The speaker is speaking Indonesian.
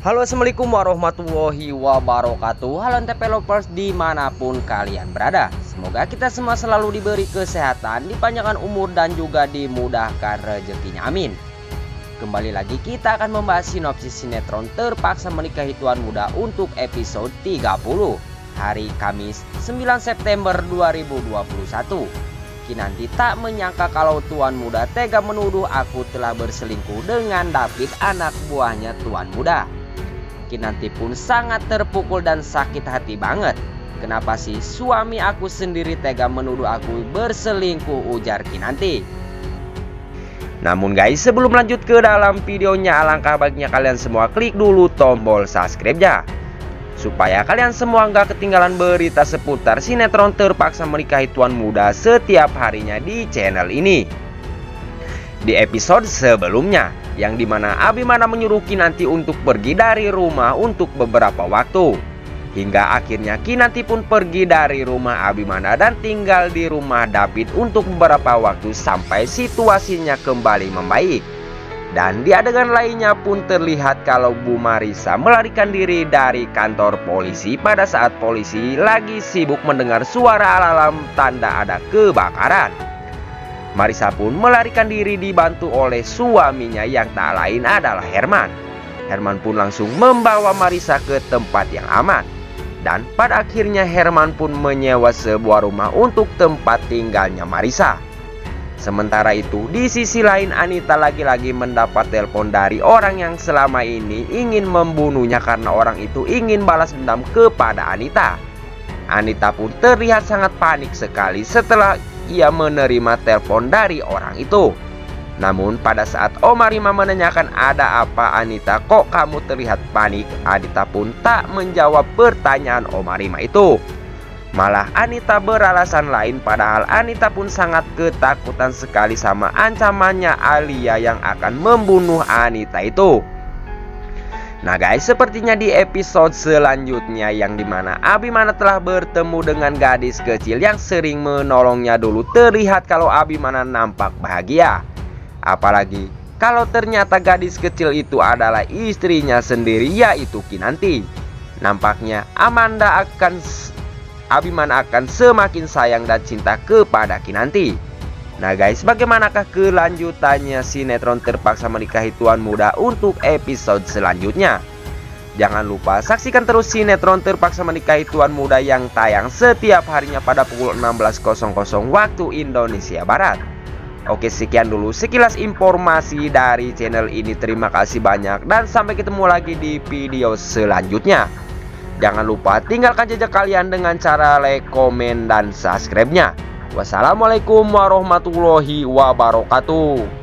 Halo, assalamualaikum warahmatullahi wabarakatuh. Halo NTP Lovers dimanapun kalian berada. Semoga kita semua selalu diberi kesehatan, dipanjangkan umur dan juga dimudahkan rezekinya, amin. Kembali lagi kita akan membahas sinopsis sinetron Terpaksa Menikahi Tuan Muda untuk episode 30 hari Kamis 9 September 2021. Kinanti tak menyangka kalau Tuan Muda tega menuduh aku telah berselingkuh dengan David, anak buahnya Tuan Muda. Kinanti pun sangat terpukul dan sakit hati banget. Kenapa sih suami aku sendiri tega menuduh aku berselingkuh, ujar Kinanti. Namun guys, sebelum lanjut ke dalam videonya, alangkah baiknya kalian semua klik dulu tombol subscribe-nya, supaya kalian semua nggak ketinggalan berita seputar sinetron Terpaksa Menikahi Tuan Muda setiap harinya di channel ini. Di episode sebelumnya, yang dimana Abimana menyuruh Kinanti untuk pergi dari rumah untuk beberapa waktu, hingga akhirnya Kinanti pun pergi dari rumah Abimana dan tinggal di rumah David untuk beberapa waktu sampai situasinya kembali membaik. Dan di adegan lainnya pun terlihat kalau Bu Marissa melarikan diri dari kantor polisi pada saat polisi lagi sibuk mendengar suara alarm tanda ada kebakaran. Marissa pun melarikan diri dibantu oleh suaminya yang tak lain adalah Herman. Herman pun langsung membawa Marissa ke tempat yang aman. Dan pada akhirnya Herman pun menyewa sebuah rumah untuk tempat tinggalnya Marissa. Sementara itu di sisi lain Anita lagi-lagi mendapat telepon dari orang yang selama ini ingin membunuhnya karena orang itu ingin balas dendam kepada Anita. Anita pun terlihat sangat panik sekali setelah ia menerima telepon dari orang itu. Namun pada saat Oma Rima menanyakan ada apa Anita, kok kamu terlihat panik, Anita pun tak menjawab pertanyaan Oma Rima itu. Malah Anita beralasan lain, padahal Anita pun sangat ketakutan sekali sama ancamannya Alia yang akan membunuh Anita itu. Nah guys, sepertinya di episode selanjutnya yang dimana Abimana telah bertemu dengan gadis kecil yang sering menolongnya dulu, terlihat kalau Abimana nampak bahagia. Apalagi kalau ternyata gadis kecil itu adalah istrinya sendiri, yaitu Kinanti. Nampaknya Abimana akan semakin sayang dan cinta kepada Kinanti. Nah guys, bagaimanakah kelanjutannya sinetron Terpaksa Menikahi Tuan Muda untuk episode selanjutnya? Jangan lupa saksikan terus sinetron Terpaksa Menikahi Tuan Muda yang tayang setiap harinya pada pukul 16.00 waktu Indonesia Barat. Oke, sekian dulu sekilas informasi dari channel ini. Terima kasih banyak dan sampai ketemu lagi di video selanjutnya. Jangan lupa tinggalkan jejak kalian dengan cara like, komen, dan subscribe-nya. Wassalamualaikum warahmatullahi wabarakatuh.